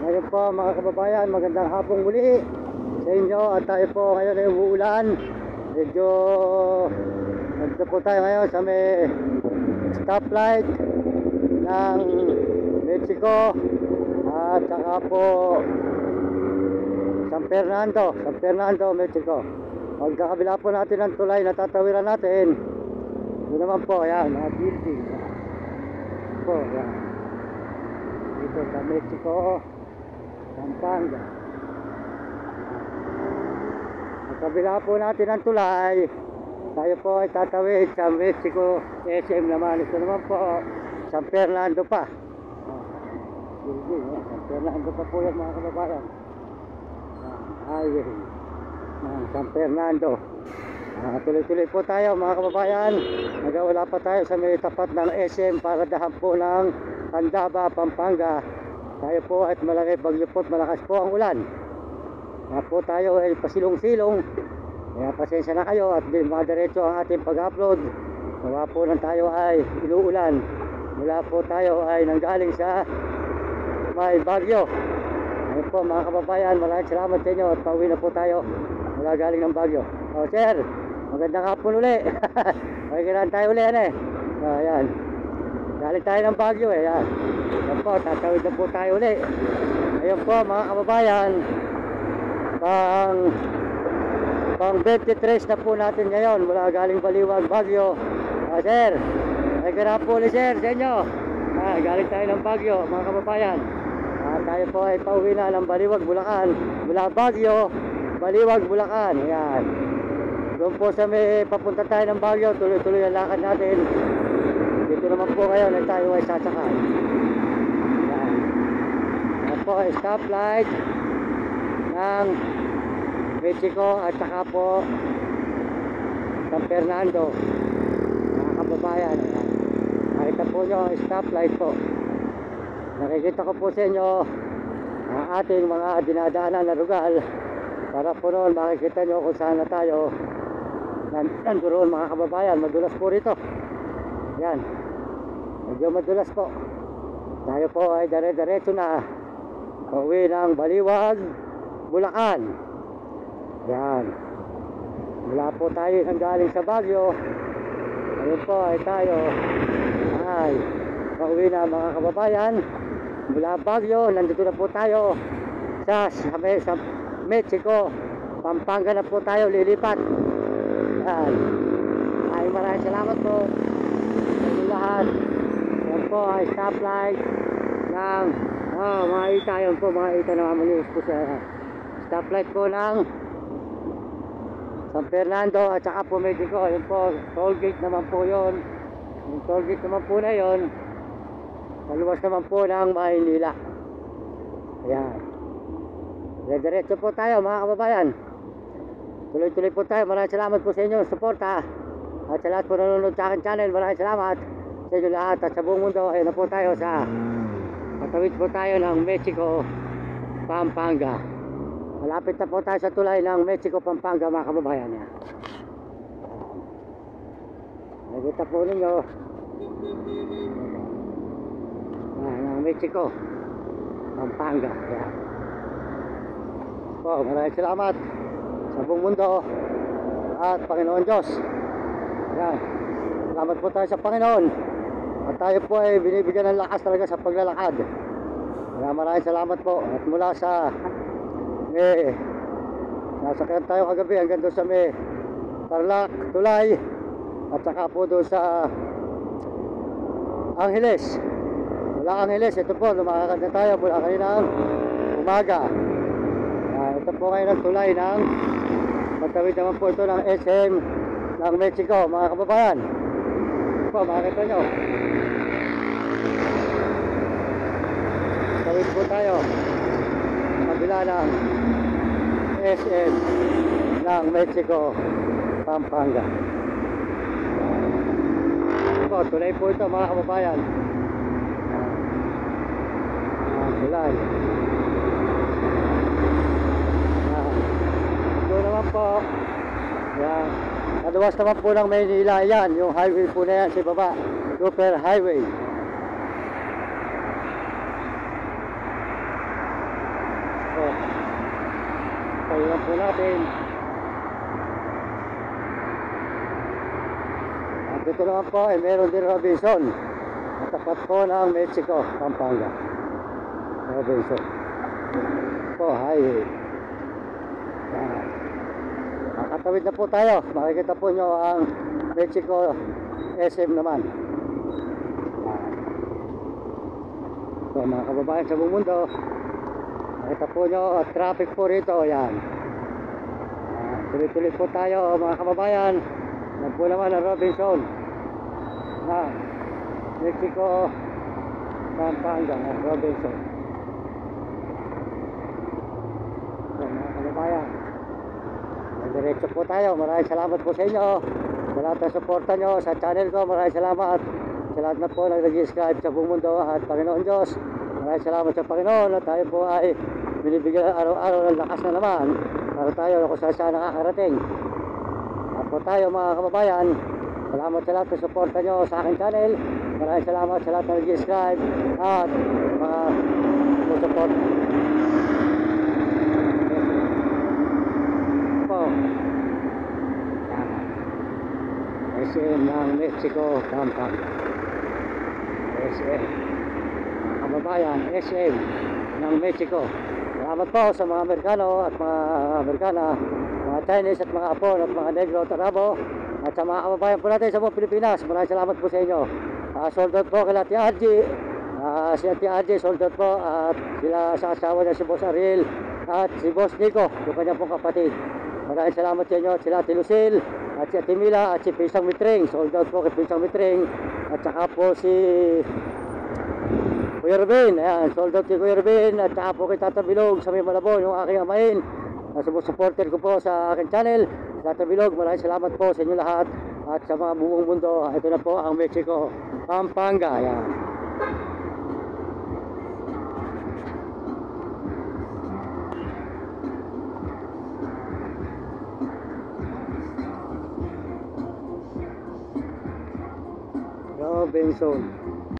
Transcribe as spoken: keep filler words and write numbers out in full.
Ngayon po mga kababayan, magandang hapong muli sa inyo. At tayo po ngayon ay umuulan. Medyo nandito po tayo ngayon sa may stoplight ng Mexico at saka po San Fernando San Fernando, Mexico. Pagkakabila po natin ang tulay na tatawiran natin, ito naman po, yan, mga building po, yan, dito sa Mexico, Pampanga. Pagkabila po natin ang tulay, tayo po ay tatawid sa Mexico S M naman. Ito naman po San Fernando pa, building, yan, San Fernando pa po yan mga kababayan. Highway ng San Fernando. Uh, tuloy-tuloy po tayo mga kababayan. Nagawala pa tayo sa may tapat ng S M para dahan po ng Candaba, Pampanga. Tayo po at malaki bagyo po, malakas po ang ulan. Kaya po tayo ay pasilong-silong. Kaya pasensya na kayo at din madiretso ang ating pag-upload. Kaya po nang tayo ay inuulan. Mula po tayo ay nanggaling sa may bagyo. Ayun po mga kababayan, maraming salamat sa inyo at pauwi na po tayo mula galing ng Baguio. O sir, magandang hapon uli. Magkailan tayo uli yan eh. O yan, galing tayo ng Baguio eh. Yan, yan po, tatawid na po tayo uli. Ayun po mga kababayan, pang pang twenty-three na po natin ngayon mula galing Baliwag, Baguio. O sir, magandang hapon uli sir sa inyo. Ah, galing tayo ng Baguio mga kababayan. Ah, tayo po ay pauwi na ng Baliwag, Bulacan. Mula Baguio, Baliwag, Bulacan. Ayan. Doon po sa may papunta tayo ng Baguio, tuloy-tuloy ang lakad natin. Dito naman po kayo na tayo ay sasakay. Ayan. Ayan po ay stoplight ng Mexico at saka po San Fernando. Mga kababayan. Ayan. Nakita po nyo ang stoplight po. Nakikita ko po sa inyo ang ating mga dinadaanan na lugar para po noon makikita nyo kung saan na tayo nandoon mga kababayan. Madulas po rito. Yan, medyo madulas po. Tayo po ay dire-diretso na pauwi ng Baliwag, Bulacan. Yan, mula po tayo nang galing sa Baguio. Ayun po ay tayo ay pauwi na mga kababayan mula Baguio. Nandito na po tayo sa, sa, sa Mexico, Pampanga na po tayo lilipat. Yan. Ay maraming salamat po sa inyo lahat. Yan po ay stoplight ng oh, mga ita. Yan po mga ita na mamulis po sa stoplight po ng San Fernando at saka po Mexico. Yan po, toll gate naman po yun. Yung toll gate naman po na yun, maluwas naman po ng Maynila. Ayan, diretso po tayo mga kababayan. Tuloy-tuloy po tayo. Maraming salamat po sa inyong suporta at sa lahat po nanonood sa akin channel. Maraming salamat sa inyo lahat at sa buong mundo. Ayun na po tayo sa patawid po tayo ng Mexico, Pampanga. Malapit na po tayo sa tulay ng Mexico, Pampanga mga kababayan. Ayan. Nakita po ninyo ng Mexico, Pampanga. Yan po, maraming salamat sa buong mundo at Panginoon Diyos. Yan, salamat po tayo sa Panginoon at tayo po ay binibigyan ng lakas talaga sa paglalakad. Yan, maraming salamat po. At mula sa may nasakyan tayo kagabi hanggang doon sa may Tarlac, Tulay at saka po doon sa Angeles. Mula Angeles, ito po, lumakad na tayo mula kaninang umaga. Uh, ito po ngayon ang tulay ng patawid naman po ito ng S M ng Mexico mga kababayan. Ito po, makikita nyo. Tawid po tayo kabila ng S M ng Mexico, Pampanga. Ito po, tulay po ito mga kababayan. Tulay. Ito naman po. Yan. Kaluwas naman po ng Maynila. Yan, yung highway po na yan sa baba. Super highway. Papayulan po natin. At dito naman po ay meron din Robinson. Matapat po ng Mexico, Pampanga. Robinson. Po, highway. Yan. Makatawid na po tayo. Makikita po nyo ang Mexico S M naman. So mga kababayan sa buong mundo, makita po nyo at traffic po rito. Yan. Tuloy-tuloy po tayo mga kababayan. Yan po naman ang Robinson na Mexico Pampanga. Robinson. So mga kababayan, diretso po tayo. Maraming salamat po sa inyo, sa lahat ng suporta nyo sa channel ko. Maraming salamat sa lahat na po na nag-subscribe sa buong mundo. At Panginoon Diyos, maraming salamat sa Panginoon. At tayo po ay binibigyan araw-araw ng lakas na naman para tayo kung saan saan nakakarating. At po tayo mga kababayan, salamat sa lahat ng suporta nyo sa aking channel. Maraming salamat sa lahat na nag-subscribe at mga support po. S M ng Mexico, Pampanga. S M kababayan, S M ng Mexico. Salamat po sa mga Amerikano at mga Amerikana, mga Chinese at mga Apon at mga Negro at Arabo, at sa mga kababayan po natin sa buong Pilipinas. Maraming salamat po sa inyo. uh, Sold out po kay Ate Argy, uh, si Ate Argy sold out po, at sila sa asawa niya si Boss Ariel at si Boss Nico, yung kanya pong kapatid. Maraming salamat sa inyo. Sila Ate Lucille at si Ate Mila at si Pisang Mitring. Sold out po kay Pisang Mitring. At saka po si Kuya Ruben. Ayan, sold out si Kuya Ruben. At saka po kay Tata Bilog sa may Malabon, yung aking amain. Supporter ko po sa aking channel, Tata Bilog. Maraming salamat po sa inyo lahat. At sa mga buong mundo, ito na po ang Mexico, Pampanga. Ayan. Robinson.